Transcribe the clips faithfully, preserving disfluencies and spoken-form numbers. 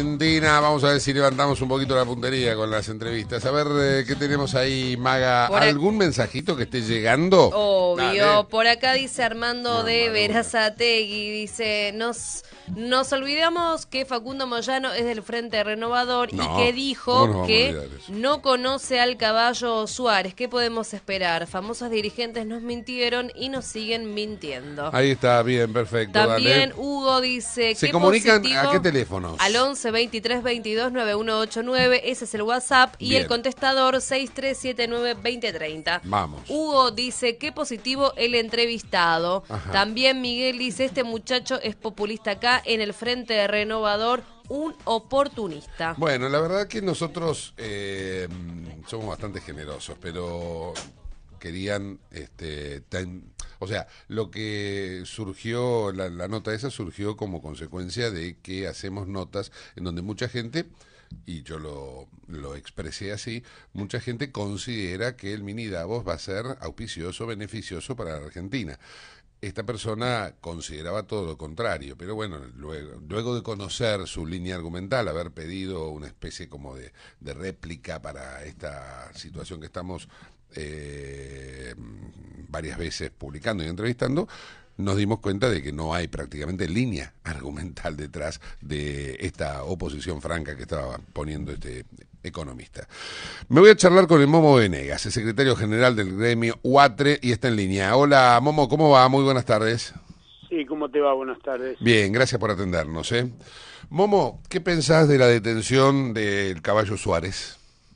Argentina, vamos a ver si levantamos un poquito la puntería con las entrevistas. A ver, eh, ¿qué tenemos ahí, Maga? Por ¿Algún mensajito que esté llegando? Obvio. Dale. Por acá dice Armando No, de Maduro. Verazategui, dice, nos, nos olvidamos que Facundo Moyano es del Frente Renovador No, y que ¿cómo nos dijo vamos a que olvidar eso? no conoce al caballo Suárez. ¿Qué podemos esperar? Famosos dirigentes nos mintieron y nos siguen mintiendo. Ahí está, bien, perfecto, También dale. Hugo dice ¿Se que comunican positivo, a qué teléfonos? Al once veintitrés veintidós noventa y uno ochenta y nueve, ese es el WhatsApp, y Bien. el contestador seis tres siete nueve veinte treinta. Vamos. Hugo dice que positivo el entrevistado. Ajá. También Miguel dice, este muchacho es populista acá en el Frente Renovador, un oportunista. Bueno, la verdad que nosotros eh, somos bastante generosos, pero querían, este, ten- o sea, lo que surgió, la, la nota esa surgió como consecuencia de que hacemos notas en donde mucha gente, y yo lo, lo expresé así, mucha gente considera que el mini Davos va a ser auspicioso, beneficioso para la Argentina. Esta persona consideraba todo lo contrario, pero bueno, luego, luego de conocer su línea argumental, haber pedido una especie como de, de réplica para esta situación que estamos eh, varias veces publicando y entrevistando, nos dimos cuenta de que no hay prácticamente línea argumental detrás de esta oposición franca que estaba poniendo este economista. Me voy a charlar con el Momo Venegas, el secretario general del gremio UATRE, y está en línea. Hola, Momo, ¿cómo va? Muy buenas tardes. Sí, ¿cómo te va? Buenas tardes. Bien, gracias por atendernos, ¿eh? Momo, ¿qué pensás de la detención del Caballo Suárez?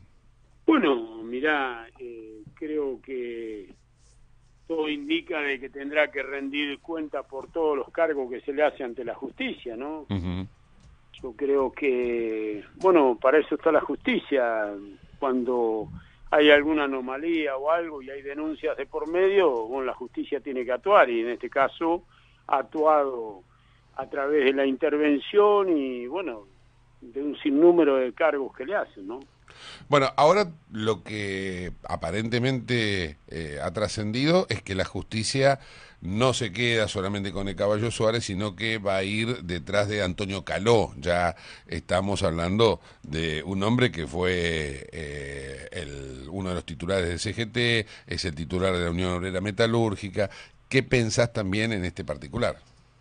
Bueno, mirá, eh, creo que todo indica de que tendrá que rendir cuenta por todos los cargos que se le hace ante la justicia, ¿no? Uh-huh. Yo creo que, bueno, para eso está la justicia. Cuando hay alguna anomalía o algo y hay denuncias de por medio, bueno, la justicia tiene que actuar, y en este caso ha actuado a través de la intervención y, bueno, de un sinnúmero de cargos que le hacen, ¿no? Bueno, ahora lo que aparentemente eh, ha trascendido es que la justicia no se queda solamente con el Caballo Suárez, sino que va a ir detrás de Antonio Caló. Ya estamos hablando de un hombre que fue eh, el, uno de los titulares del C G T, es el titular de la Unión Obrera Metalúrgica. ¿Qué pensás también en este particular?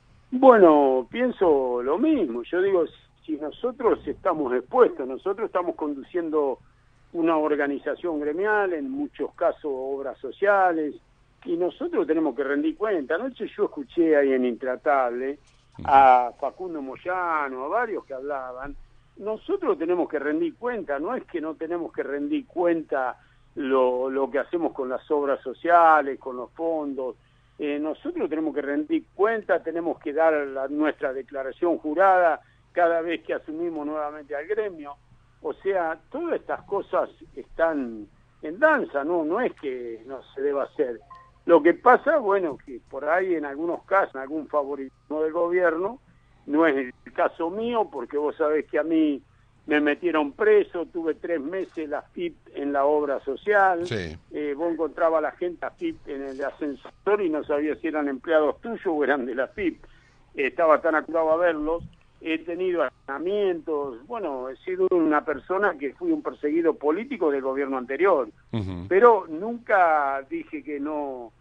Bueno, pienso lo mismo. Yo digo, si nosotros estamos expuestos, nosotros estamos conduciendo una organización gremial, en muchos casos obras sociales, y nosotros tenemos que rendir cuenta. Anoche yo escuché ahí en Intratable a Facundo Moyano, a varios que hablaban. Nosotros tenemos que rendir cuenta, no es que no tenemos que rendir cuenta lo, lo que hacemos con las obras sociales, con los fondos. Eh, nosotros tenemos que rendir cuenta, tenemos que dar la, nuestra declaración jurada cada vez que asumimos nuevamente al gremio. O sea, todas estas cosas están en danza, no no es que no se deba hacer. Lo que pasa, bueno, que por ahí en algunos casos, en algún favoritismo del gobierno, no es el caso mío, porque vos sabés que a mí me metieron preso, tuve tres meses la F I P en la obra social, Sí. eh, vos encontrabas a la gente a F I P en el ascensor y no sabías si eran empleados tuyos o eran de la F I P. Eh, estaba tan acostumbrado a verlos. He tenido allanamientos, bueno, he sido una persona que fui un perseguido político del gobierno anterior, Uh-huh. pero nunca dije que no,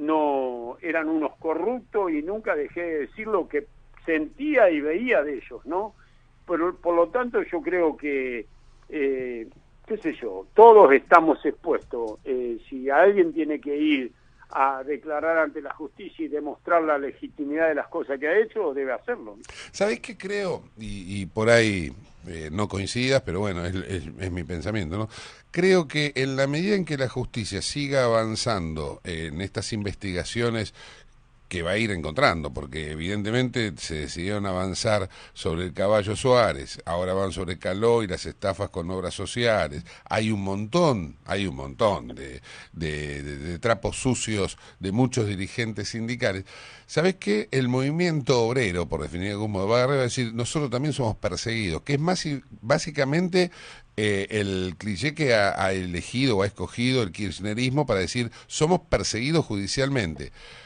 no eran unos corruptos y nunca dejé de decir lo que sentía y veía de ellos, ¿no? Pero por lo tanto yo creo que, eh, qué sé yo, todos estamos expuestos. Eh, si alguien tiene que ir a declarar ante la justicia y demostrar la legitimidad de las cosas que ha hecho, debe hacerlo. ¿Sabés qué creo? Y, y por ahí eh, no coincidas, pero bueno, es, es, es mi pensamiento, ¿no? Creo que en la medida en que la justicia siga avanzando en estas investigaciones que va a ir encontrando, porque evidentemente se decidieron avanzar sobre el Caballo Suárez, ahora van sobre Caló y las estafas con obras sociales. Hay un montón, hay un montón de, de, de, de trapos sucios de muchos dirigentes sindicales. ¿Sabés qué? El movimiento obrero, por definir de algún modo, va a agarrar y va a decir, nosotros también somos perseguidos, que es más básicamente eh, el cliché que ha, ha elegido o ha escogido el kirchnerismo para decir, somos perseguidos judicialmente.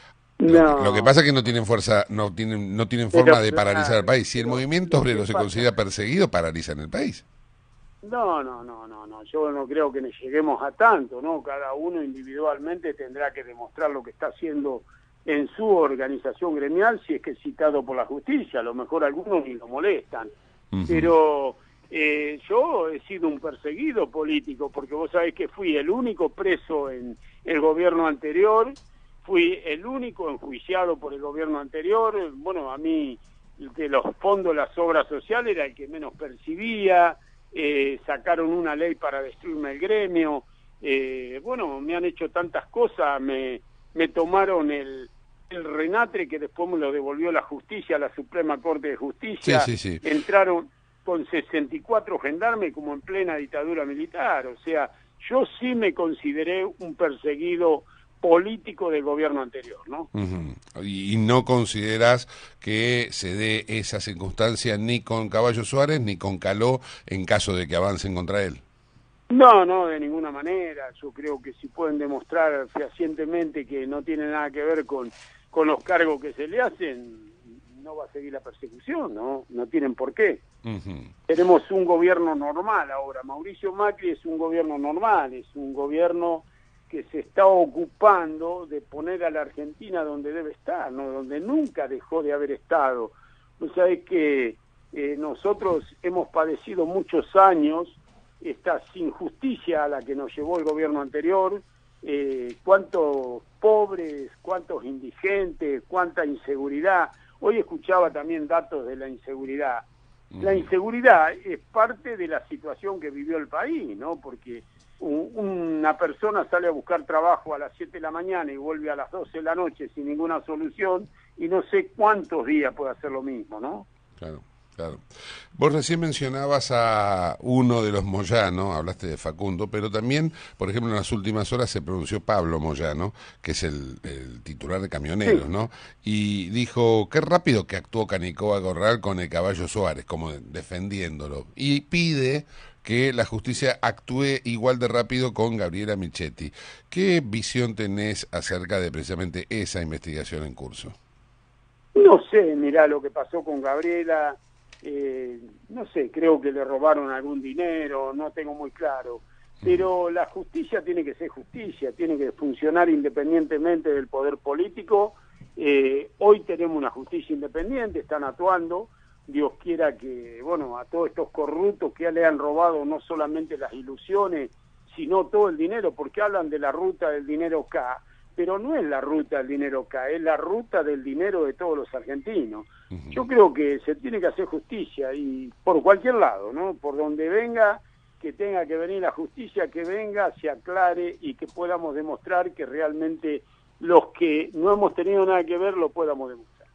No. Lo que pasa es que no tienen fuerza, no tienen, no tienen Pero, forma de paralizar claro, el país. Si el pero, movimiento obrero ¿qué se pasa? considera perseguido, paralizan el país. No, no, no, no, no. Yo no creo que nos lleguemos a tanto, ¿no? Cada uno individualmente tendrá que demostrar lo que está haciendo en su organización gremial si es que es citado por la justicia. A lo mejor algunos ni lo molestan. Uh-huh. Pero eh, yo he sido un perseguido político porque vos sabés que fui el único preso en el gobierno anterior, fui el único enjuiciado por el gobierno anterior. Bueno, a mí de los fondos de las obras sociales era el que menos percibía. Eh, sacaron una ley para destruirme el gremio, eh, bueno, me han hecho tantas cosas, me, me tomaron el, el Renatre que después me lo devolvió la justicia, la Suprema Corte de Justicia, sí, sí, sí. entraron con sesenta y cuatro gendarmes como en plena dictadura militar, o sea, yo sí me consideré un perseguido político del gobierno anterior, ¿no? Uh-huh. Y, y no considerás que se dé esa circunstancia ni con Caballo Suárez ni con Caló en caso de que avancen contra él. No, no, de ninguna manera. Yo creo que si pueden demostrar fehacientemente que no tiene nada que ver con, con los cargos que se le hacen, no va a seguir la persecución, ¿no? No tienen por qué. Uh-huh. Tenemos un gobierno normal ahora. Mauricio Macri es un gobierno normal, es un gobierno que se está ocupando de poner a la Argentina donde debe estar, ¿no? Donde nunca dejó de haber estado. O sea, es que eh, nosotros hemos padecido muchos años esta injusticia a la que nos llevó el gobierno anterior, eh, cuántos pobres, cuántos indigentes, cuánta inseguridad. Hoy escuchaba también datos de la inseguridad. La inseguridad es parte de la situación que vivió el país, ¿no? Porque una persona sale a buscar trabajo a las siete de la mañana y vuelve a las doce de la noche sin ninguna solución y no sé cuántos días puede hacer lo mismo, ¿no? Claro, claro. Vos recién mencionabas a uno de los Moyano, hablaste de Facundo, pero también, por ejemplo, en las últimas horas se pronunció Pablo Moyano, que es el, el titular de Camioneros, sí, ¿no? Y dijo, qué rápido que actuó Canicoa Corral con el Caballo Suárez, como defendiéndolo, y pide que la justicia actúe igual de rápido con Gabriela Michetti. ¿Qué visión tenés acerca de precisamente esa investigación en curso? No sé, mirá lo que pasó con Gabriela, eh, no sé, creo que le robaron algún dinero, no tengo muy claro, pero la justicia tiene que ser justicia, tiene que funcionar independientemente del poder político. Eh, hoy tenemos una justicia independiente, están actuando. Dios quiera que, bueno, a todos estos corruptos que le han robado no solamente las ilusiones, sino todo el dinero, porque hablan de la ruta del dinero K, pero no es la ruta del dinero K, es la ruta del dinero de todos los argentinos. Uh-huh. Yo creo que se tiene que hacer justicia, y por cualquier lado, ¿no? Por donde venga, que tenga que venir la justicia, que venga, se aclare y que podamos demostrar que realmente los que no hemos tenido nada que ver lo podamos demostrar.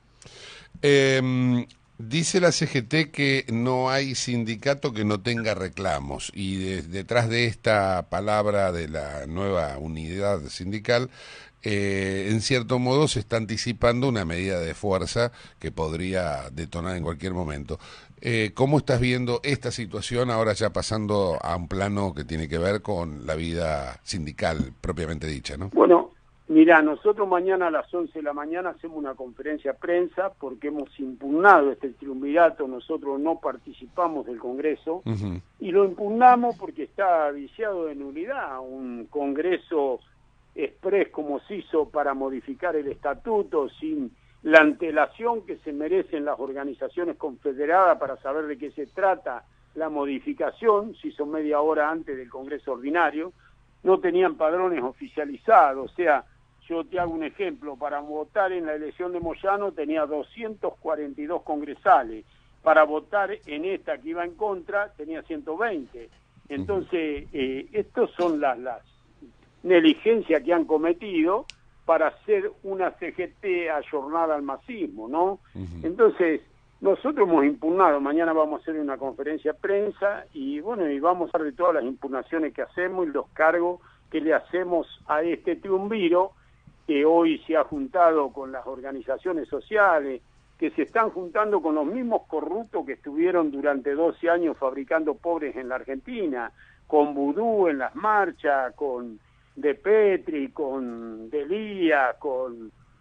Eh... Dice la C G T que no hay sindicato que no tenga reclamos y de, detrás de esta palabra de la nueva unidad sindical, eh, en cierto modo se está anticipando una medida de fuerza que podría detonar en cualquier momento. Eh, ¿Cómo estás viendo esta situación ahora ya pasando a un plano que tiene que ver con la vida sindical propiamente dicha, ¿no? Bueno, mira, nosotros mañana a las once de la mañana hacemos una conferencia de prensa porque hemos impugnado este triunvirato, nosotros no participamos del Congreso, uh-huh. y lo impugnamos porque está viciado de nulidad, un Congreso exprés como se hizo para modificar el estatuto sin la antelación que se merecen las organizaciones confederadas para saber de qué se trata la modificación, se hizo media hora antes del Congreso ordinario, no tenían padrones oficializados, o sea, yo te hago un ejemplo, para votar en la elección de Moyano tenía doscientos cuarenta y dos congresales, para votar en esta que iba en contra tenía ciento veinte. Entonces, eh, estas son las, las negligencias que han cometido para hacer una C G T ayornada al masismo, ¿no? Uh-huh. Entonces, nosotros hemos impugnado, mañana vamos a hacer una conferencia de prensa y bueno, y vamos a hablar de todas las impugnaciones que hacemos y los cargos que le hacemos a este triunviro que hoy se ha juntado con las organizaciones sociales, que se están juntando con los mismos corruptos que estuvieron durante doce años fabricando pobres en la Argentina, con Vudú en las marchas, con De Petri, con Delía, con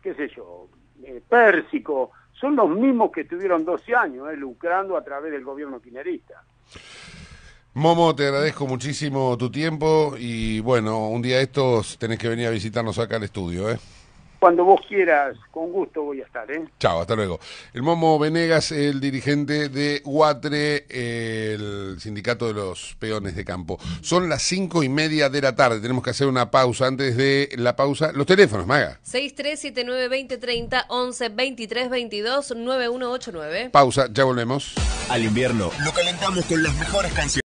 qué sé yo, eh, Pérsico, son los mismos que estuvieron doce años eh, lucrando a través del gobierno kirchnerista. Momo, te agradezco muchísimo tu tiempo y bueno, un día estos tenés que venir a visitarnos acá al estudio, ¿eh? Cuando vos quieras, con gusto voy a estar, ¿eh? Chao, hasta luego. El Momo Venegas, el dirigente de UATRE, el sindicato de los peones de campo. Son las cinco y media de la tarde, tenemos que hacer una pausa. Antes de la pausa, los teléfonos, Maga. seis tres siete nueve, veinte treinta, once, veintitrés, veintidós, nueve uno ocho nueve. Pausa, ya volvemos. Al invierno lo calentamos con las mejores canciones.